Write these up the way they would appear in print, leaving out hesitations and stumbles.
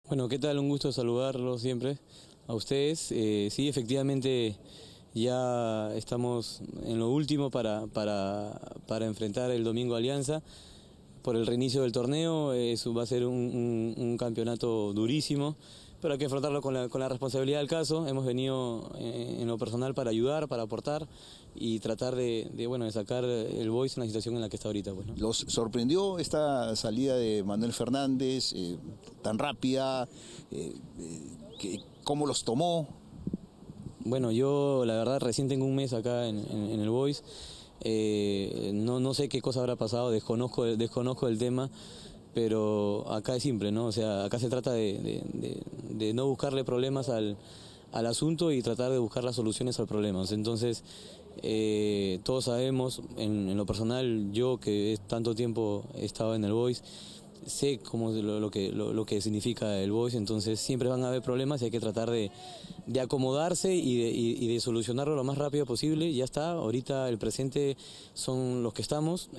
Bueno, ¿qué tal? Un gusto saludarlos siempre a ustedes. Sí, efectivamente ya estamos en lo último para enfrentar el domingo a Alianza por el reinicio del torneo. Eso va a ser un campeonato durísimo, pero hay que afrontarlo con la responsabilidad del caso. Hemos venido en lo personal para ayudar, para aportar y tratar de sacar el Boys en la situación en la que está ahorita, pues, ¿no? ¿Los sorprendió esta salida de Manuel Fernández tan rápida? ¿Cómo los tomó? Bueno, yo la verdad recién tengo un mes acá en el Boys. No sé qué cosa habrá pasado, desconozco el tema, pero acá es simple, ¿no? O sea, acá se trata de no buscarle problemas al asunto y tratar de buscar las soluciones al problema. Entonces, todos sabemos, en lo personal, yo que tanto tiempo he estado en el Boys, sé cómo lo que significa el Boys. Entonces siempre van a haber problemas y hay que tratar de acomodarse y de solucionarlo lo más rápido posible. Ya está, ahorita el presente son los que estamos,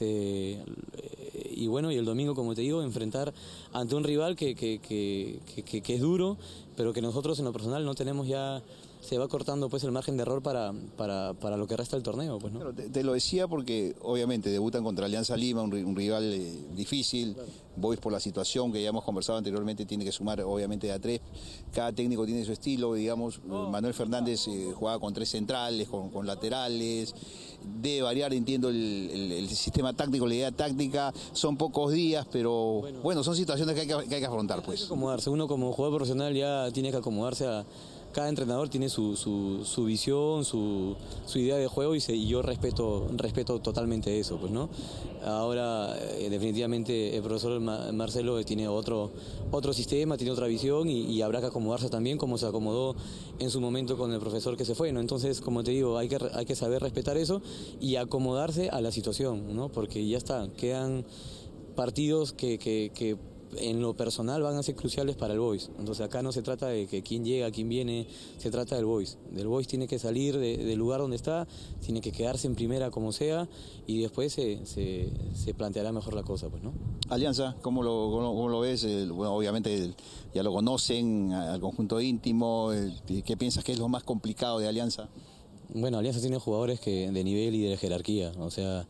y bueno, y el domingo, como te digo, enfrentar ante un rival que es duro, pero que nosotros en lo personal no tenemos ya. Se va cortando pues el margen de error para lo que resta del torneo, pues, ¿no? Claro, te lo decía porque obviamente debutan contra Alianza Lima, un rival difícil. Claro. Boys, por la situación que ya hemos conversado anteriormente, tiene que sumar obviamente de a tres. Cada técnico tiene su estilo, digamos. Manuel Fernández juega con tres centrales, con laterales. Debe variar, entiendo, el sistema táctico, la idea táctica. Son pocos días, pero bueno, son situaciones que hay que afrontar, pues. Hay que acomodarse. Uno como jugador profesional ya tiene que acomodarse a... Cada entrenador tiene su visión, su idea de juego, y yo respeto totalmente eso, pues, ¿no? Ahora, definitivamente, el profesor Marcelo tiene otro sistema, tiene otra visión, y habrá que acomodarse también como se acomodó en su momento con el profesor que se fue, ¿no? Entonces, como te digo, hay que saber respetar eso y acomodarse a la situación, ¿no? Porque ya está, quedan partidos que en lo personal van a ser cruciales para el Boys. Entonces acá no se trata de que quién llega, quién viene, se trata del Boys. Del Boys tiene que salir del lugar donde está, tiene que quedarse en primera como sea, y después se planteará mejor la cosa, pues, ¿no? Alianza, ¿cómo lo ves? Bueno, obviamente ya lo conocen, al conjunto íntimo. ¿Qué piensas que es lo más complicado de Alianza? Bueno, Alianza tiene jugadores de nivel y de jerarquía, o sea,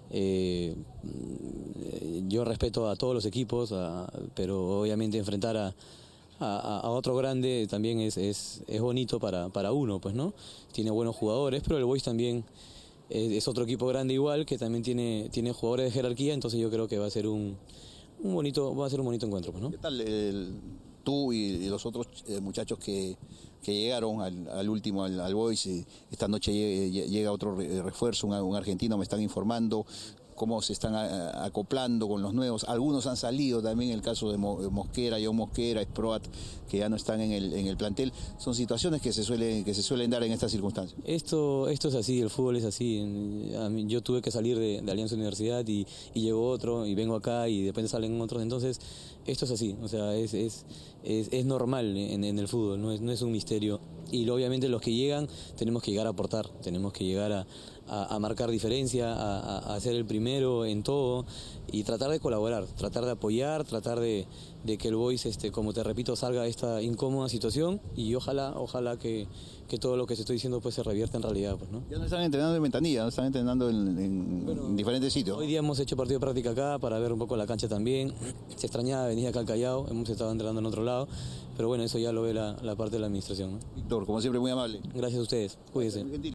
yo respeto a todos los equipos, pero obviamente enfrentar a otro grande también es bonito para uno, pues, ¿no? Tiene buenos jugadores, pero el Boys también es otro equipo grande igual, que también tiene jugadores de jerarquía. Entonces yo creo que va a ser un bonito encuentro, pues, ¿no? ¿Qué tal tú y los otros muchachos que llegaron al último, al Boys? Esta noche llega otro refuerzo, un argentino, me están informando. ¿Cómo se están acoplando con los nuevos? Algunos han salido también, el caso de Mosquera, John Mosquera, Sproat, que ya no están en el plantel. Son situaciones que se suelen dar en estas circunstancias. Esto es así, el fútbol es así. Yo tuve que salir de Alianza Universidad y llegó otro, y vengo acá y de repente salen otros. Entonces esto es así, o sea, es normal en el fútbol, no es un misterio. Y obviamente los que llegan tenemos que llegar a aportar, tenemos que llegar a marcar diferencia, a ser el primero en todo y tratar de colaborar, tratar de apoyar, tratar de que el Boys, como te repito, salga de esta incómoda situación, y ojalá que todo lo que te estoy diciendo pues se revierta en realidad, pues, ¿no? Ya no están entrenando en Ventanilla, no están entrenando en diferentes sitios. Hoy día hemos hecho partido de práctica acá para ver un poco la cancha también. Se extrañaba venir acá al Callao, hemos estado entrenando en otro lado, pero bueno, eso ya lo ve la parte de la administración, ¿no? Víctor, como siempre, muy amable. Gracias a ustedes, cuídense.